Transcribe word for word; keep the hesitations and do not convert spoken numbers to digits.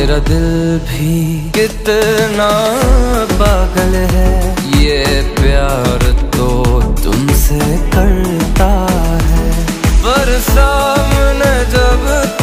मेरा दिल भी कितना पागल है, ये प्यार तो तुमसे करता है। पर सामने जब